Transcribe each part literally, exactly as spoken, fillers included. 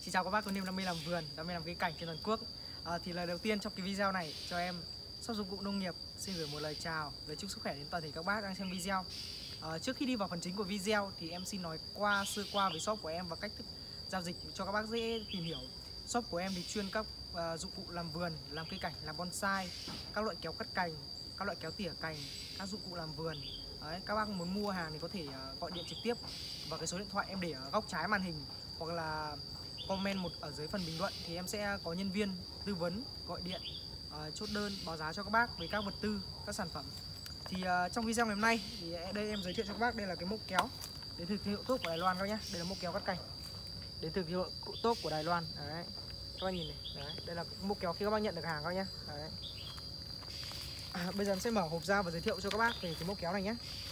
Xin chào các bác có niềm đam mê làm vườn, đam mê làm cây cảnh trên toàn quốc. à, Thì lời đầu tiên trong cái video này cho em Shop Dụng Cụ Nông Nghiệp xin gửi một lời chào, lời chúc sức khỏe đến toàn thể các bác đang xem video. à, Trước khi đi vào phần chính của video thì em xin nói qua sơ qua về shop của em và cách thức giao dịch cho các bác dễ tìm hiểu. Shop của em thì chuyên các uh, dụng cụ làm vườn, làm cây cảnh, làm bonsai, các loại kéo cắt cành, các loại kéo tỉa cành, các dụng cụ làm vườn. Đấy, các bác muốn mua hàng thì có thể uh, gọi điện trực tiếp vào cái số điện thoại em để ở góc trái màn hình, hoặc là comment một ở dưới phần bình luận thì em sẽ có nhân viên tư vấn gọi điện uh, chốt đơn báo giá cho các bác về các vật tư, các sản phẩm. Thì uh, trong video ngày hôm nay thì đây em giới thiệu cho các bác đây là cái mốc kéo đến từ thương hiệu tốt của Đài Loan các nhé. Đây là mốc kéo cắt cành đến từ thương hiệu tốt của Đài Loan. Đấy, các bác nhìn này. Đấy, đây là mốc kéo khi các bác nhận được hàng các nhé. Đấy. À, bây giờ em sẽ mở hộp ra và giới thiệu cho các bác về cái mốc kéo này nhé.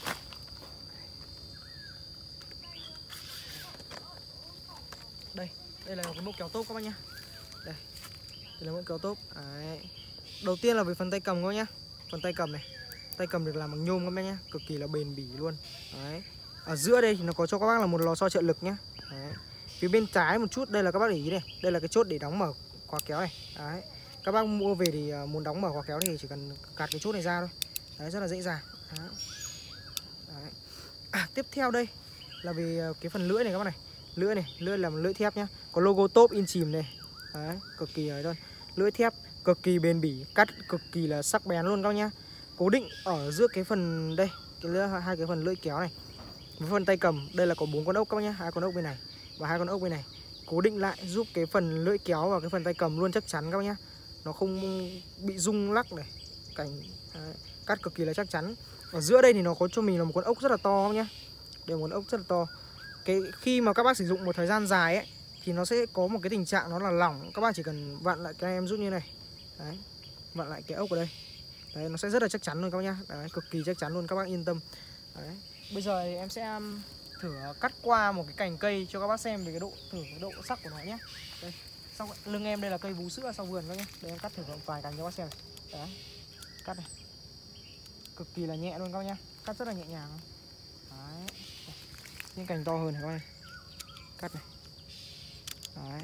Đây, đây là cái mốc kéo tốt các bác nhá. Đây, đây là mốc kéo tốt. Đấy. Đầu tiên là về phần tay cầm các bác nhá. Phần tay cầm này, tay cầm được làm bằng nhôm các bác nhá, cực kỳ là bền bỉ luôn. Đấy. Ở giữa đây thì nó có cho các bác là một lò xo trợ lực nhá. Đấy. Phía bên trái một chút đây là các bác để ý này, đây là cái chốt để đóng mở khóa kéo này. Đấy. Các bác mua về thì muốn đóng mở khóa kéo thì chỉ cần cạt cái chốt này ra thôi. Đấy, rất là dễ dàng. Đấy. Đấy. À, tiếp theo đây là về cái phần lưỡi này các bác này. Lưỡi này, lưỡi là một lưỡi thép nhá, có logo top in chìm này. Đấy, cực kỳ ấy luôn. Lưỡi thép cực kỳ bền bỉ, cắt cực kỳ là sắc bén luôn các bác nhá. Cố định ở giữa cái phần đây, cái lưỡi, hai cái phần lưỡi kéo này. Với phần tay cầm, đây là có bốn con ốc các bác nhá, hai con ốc bên này và hai con ốc bên này. Cố định lại giúp cái phần lưỡi kéo và cái phần tay cầm luôn chắc chắn các bác nhá. Nó không bị rung lắc này. Cảnh đấy, cắt cực kỳ là chắc chắn. Ở giữa đây thì nó có cho mình là một con ốc rất là to nhá. Đây là một con ốc rất là to. Cái khi mà các bác sử dụng một thời gian dài ấy thì nó sẽ có một cái tình trạng nó là lỏng. Các bác chỉ cần vặn lại cái em rút như này. Đấy, vặn lại cái ốc ở đây. Đấy, nó sẽ rất là chắc chắn luôn các bác nhá. Đấy, cực kỳ chắc chắn luôn, các bác yên tâm. Đấy. Bây giờ thì em sẽ thử cắt qua một cái cành cây cho các bác xem về cái độ thử cái độ sắc của nó nhé. Đây, sau lưng em đây là cây vú sữa sau vườn các nhé. Đây em cắt thử một vài cành cho các bác xem này. Đấy. Cắt này. Cực kỳ là nhẹ luôn các bác nhá. Cắt rất là nhẹ nhàng. Đấy. Những cành to hơn này các bác. Cắt này. Đấy.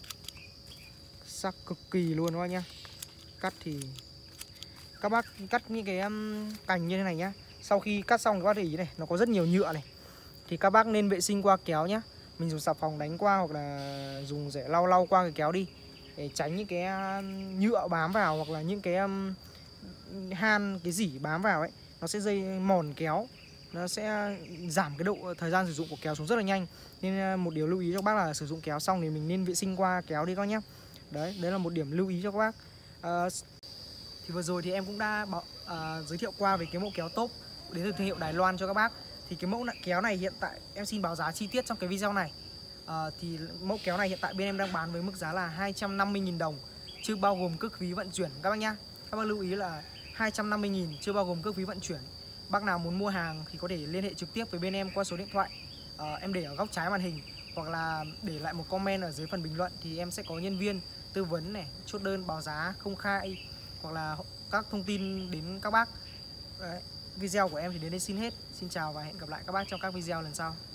Sắc cực kỳ luôn các bác nhá. Cắt thì các bác cắt những cái um, cành như thế này nhá. Sau khi cắt xong các bác để ý này, nó có rất nhiều nhựa này. Thì các bác nên vệ sinh qua kéo nhá. Mình dùng xà phòng đánh qua hoặc là dùng rẻ lau lau qua cái kéo đi để tránh những cái nhựa bám vào hoặc là những cái um, han, cái rỉ bám vào ấy. Nó sẽ dây mòn kéo, nó sẽ giảm cái độ thời gian sử dụng của kéo xuống rất là nhanh. Nên một điều lưu ý cho các bác là sử dụng kéo xong thì mình nên vệ sinh qua kéo đi các nhé. Đấy, đấy là một điểm lưu ý cho các bác. à, Thì vừa rồi thì em cũng đã bảo, à, giới thiệu qua về cái mẫu kéo top đến từ thương hiệu Đài Loan cho các bác. Thì cái mẫu kéo này hiện tại em xin báo giá chi tiết trong cái video này. à, Thì mẫu kéo này hiện tại bên em đang bán với mức giá là hai trăm năm mươi nghìn đồng, chưa bao gồm cước phí vận chuyển các bác nhá. Các bác lưu ý là hai trăm năm mươi nghìn chưa bao gồm cước phí vận chuyển. Bác nào muốn mua hàng thì có thể liên hệ trực tiếp với bên em qua số điện thoại à, em để ở góc trái màn hình, hoặc là để lại một comment ở dưới phần bình luận thì em sẽ có nhân viên tư vấn này, chốt đơn báo giá công khai hoặc là các thông tin đến các bác. Đấy, video của em thì đến đây xin hết. Xin chào và hẹn gặp lại các bác trong các video lần sau.